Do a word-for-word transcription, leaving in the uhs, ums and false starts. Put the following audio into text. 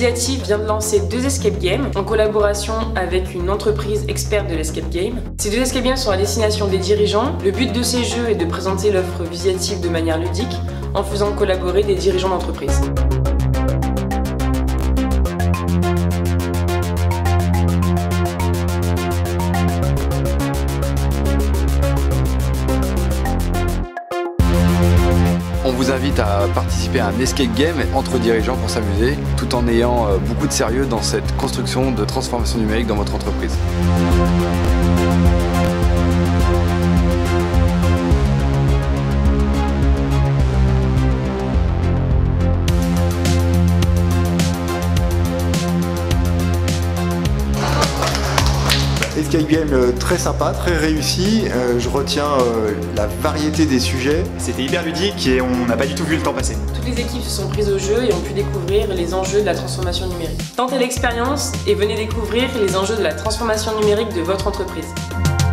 Visiative vient de lancer deux escape games en collaboration avec une entreprise experte de l'escape game. Ces deux escape games sont à destination des dirigeants. Le but de ces jeux est de présenter l'offre Visiative de manière ludique en faisant collaborer des dirigeants d'entreprise. On vous invite à participer à un escape game entre dirigeants pour s'amuser, tout en ayant beaucoup de sérieux dans cette construction de transformation numérique dans votre entreprise. Escape game très sympa, très réussi. Euh, je retiens euh, la variété des sujets. C'était hyper ludique et on n'a pas du tout vu le temps passer. Toutes les équipes se sont prises au jeu et ont pu découvrir les enjeux de la transformation numérique. Tentez l'expérience et venez découvrir les enjeux de la transformation numérique de votre entreprise.